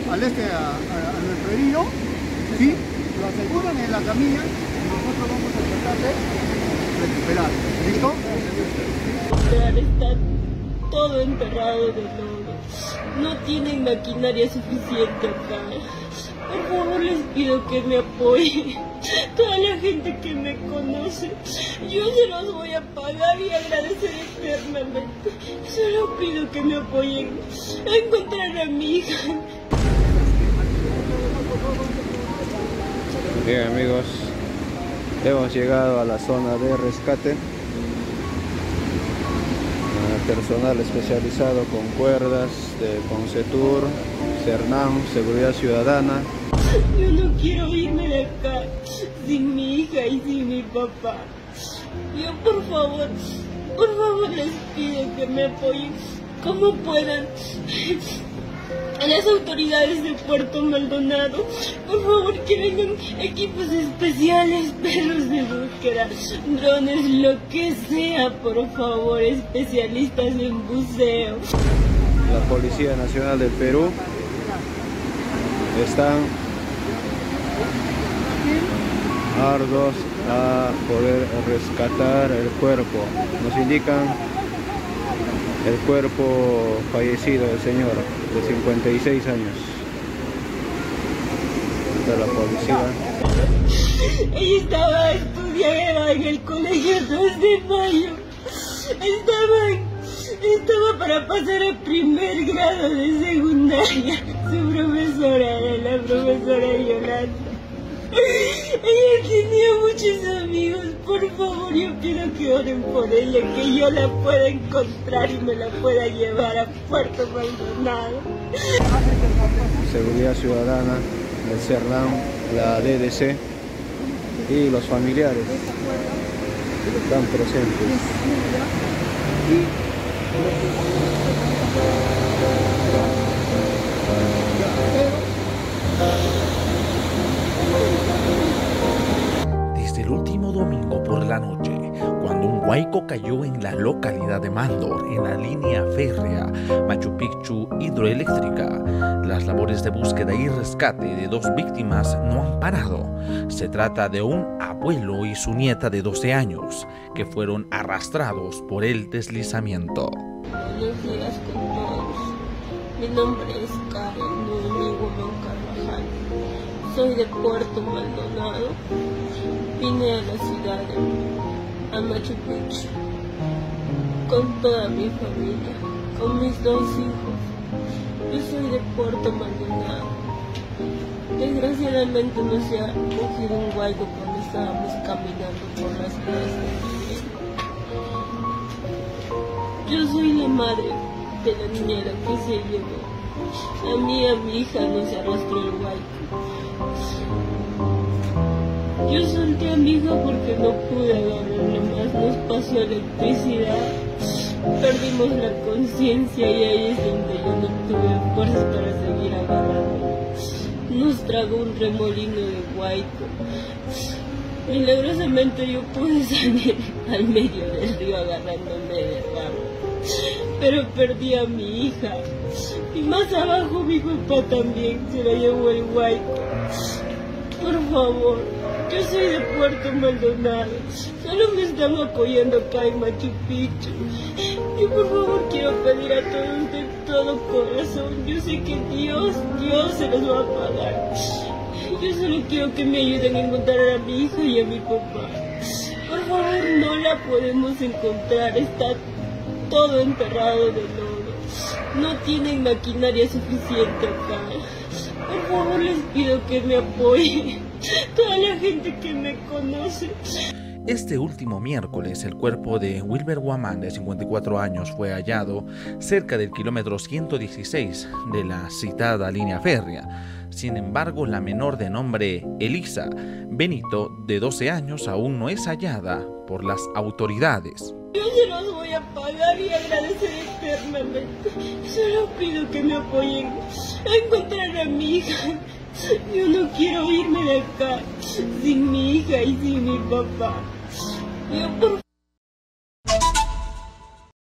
al a nuestro herido, ¿sí? Lo aseguran en la camilla y nosotros vamos a tratar de recuperar. ¿Listo? Está todo enterrado de lodo. No tienen maquinaria suficiente acá. Por favor, les pido que me apoyen. Toda la gente que me conoce, yo se los voy a pagar y agradecer eternamente. Solo pido que me apoyen a encontrar a mi hija. Bien, amigos, hemos llegado a la zona de rescate. Personal especializado con cuerdas de Concetur, Cernam, Seguridad Ciudadana. Yo no quiero irme de acá sin mi hija y sin mi papá. Yo por favor les pido que me apoyen como puedan. A las autoridades de Puerto Maldonado, por favor que vengan equipos especiales, perros de búsqueda, drones, lo que sea, por favor, especialistas en buceo. La Policía Nacional del Perú están arduos a poder rescatar el cuerpo. Nos indican el cuerpo fallecido del señor de 56 años. De la policía. Ella estaba estudiando en el colegio 2 de mayo. Estaba para pasar a primer grado de secundaria. Su profesora era la profesora Yolanda. Ella tenía muchos amigos. Por favor, yo pido que oren por ella, que yo la pueda encontrar y me la pueda llevar a Puerto Maldonado. Seguridad Ciudadana, el CERNAM, la DDC y los familiares están presentes. Desde el último domingo por la noche, cuando un huaico cayó en la localidad de Mándor, en la línea férrea Machu Picchu hidroeléctrica, las labores de búsqueda y rescate de 2 víctimas no han parado. Se trata de un abuelo y su nieta de 12 años, que fueron arrastrados por el deslizamiento. Buenos días con todos. Mi nombre es Karen Noemí Guzmán Carvajal. Soy de Puerto Maldonado. Vine a la ciudad a Machu Picchu con toda mi familia, con mis 2 hijos. Yo soy de Puerto Maldonado. Desgraciadamente nos ha cogido un huaico cuando estábamos caminando por las calles de Yo soy la madre de la niñera que se llevó. A mí y a mi hija nos arrastró el huaico. Yo solté a mi hija porque no pude agarrarla más, nos pasó electricidad, perdimos la conciencia y ahí es donde yo no tuve fuerzas para seguir agarrando. Nos tragó un remolino de huaico. Milagrosamente yo pude salir al medio del río agarrándome de ramo, pero perdí a mi hija. Y más abajo mi papá también se la llevó el huaico. Por favor, yo soy de Puerto Maldonado, solo me están apoyando acá en Machu Picchu. Yo por favor quiero pedir a todos de todo corazón, yo sé que Dios se los va a pagar. Yo solo quiero que me ayuden a encontrar a mi hija y a mi papá. Por favor, no la podemos encontrar, está todo enterrado de lodo. No tienen maquinaria suficiente acá. Por favor, les pido que me apoyen. Toda la gente que me conoce. Este último miércoles, el cuerpo de Wilber Guamán, de 54 años, fue hallado cerca del kilómetro 116 de la citada línea férrea. Sin embargo, la menor de nombre Elisa Benito, de 12 años, aún no es hallada por las autoridades. Yo se los voy a pagar y agradecer eternamente. Solo pido que me apoyen a encontrar a mi hija. Yo no quiero irme de acá sin mi hija y sin mi papá. Yo por